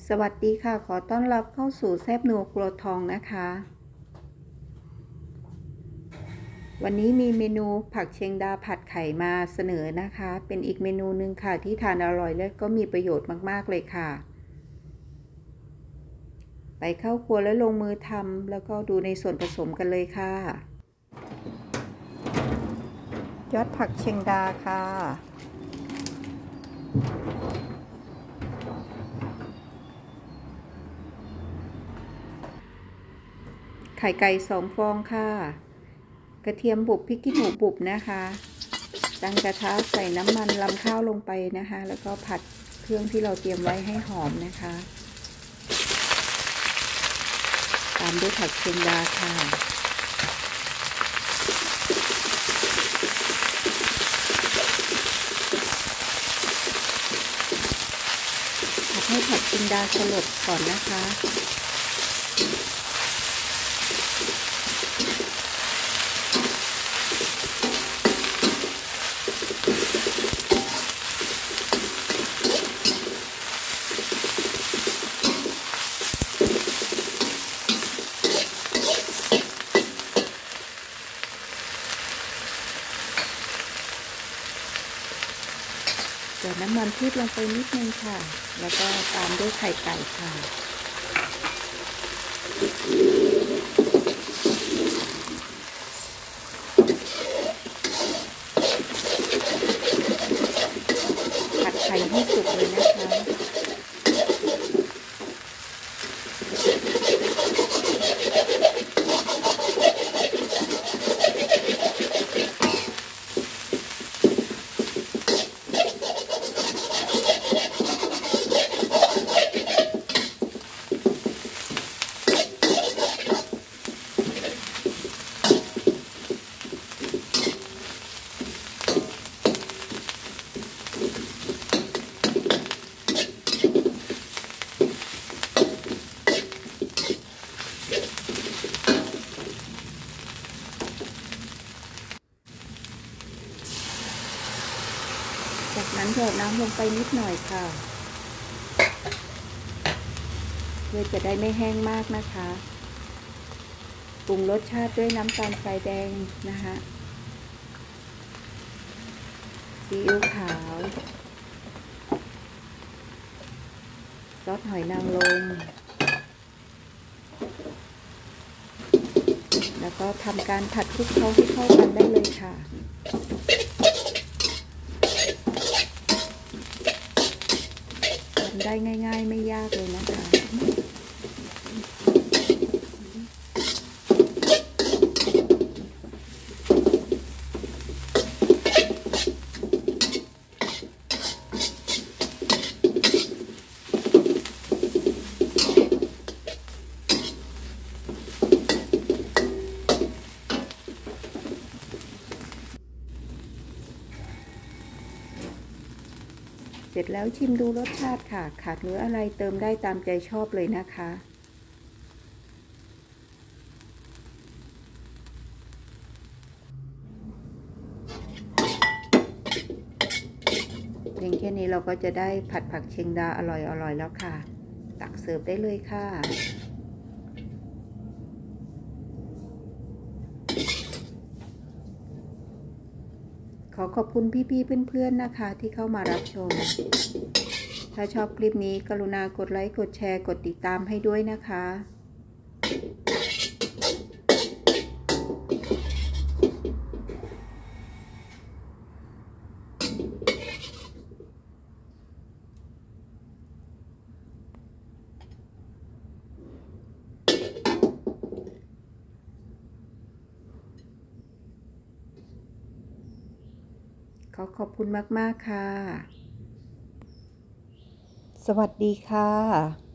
สวัสดีค่ะขอต้อนรับเข้าสู่แซ่บนัวครัวทองนะคะวันนี้มีเมนูผักเชียงดาผัดไข่มาเสนอนะคะเป็นอีกเมนูหนึ่งค่ะที่ทานอร่อยและก็มีประโยชน์มากๆเลยค่ะไปเข้าครัวแล้วลงมือทำแล้วก็ดูในส่วนผสมกันเลยค่ะยอดผักเชียงดาค่ะไข่ไก่2 ฟองค่ะกระเทียมบุบพริกขี้หนูบุบนะคะตั้งกระทะใส่น้ำมันรำข้าวลงไปนะคะแล้วก็ผัดเครื่องที่เราเตรียมไว้ให้หอมนะคะตามด้วยผักเชียงดาค่ะผัดให้ผักเชียงดาสลดก่อนนะคะเติมน้ำมันพืชลงไปนิดนึงค่ะแล้วก็ตามด้วยไข่ไก่ค่ะผัดไข่ให้สุกเลยนะคะจากนั้นหยดน้ำลงไปนิดหน่อยค่ะเพื่อจะได้ไม่แห้งมากนะคะปรุงรสชาติด้วยน้ำตาลทรายแดงนะคะซีอิ๊วขาวซอสหอยนางรมแล้วก็ทำการผัดคลุกเคล้าให้เข้ากันได้เลยค่ะทำได้ง่ายๆไม่ยากเลยนะคะเสร็จแล้วชิมดูรสชาติค่ะขาดเนื้ออะไรเติมได้ตามใจชอบเลยนะคะเพียงแค่นี้เราก็จะได้ผัดผักเชียงดาอร่อยแล้วค่ะตักเสิร์ฟได้เลยค่ะขอขอบคุณพี่ๆเพื่อนๆนะคะที่เข้ามารับชมถ้าชอบคลิปนี้กรุณากดไลค์กดแชร์กดติดตามให้ด้วยนะคะขอบคุณมากๆค่ะสวัสดีค่ะ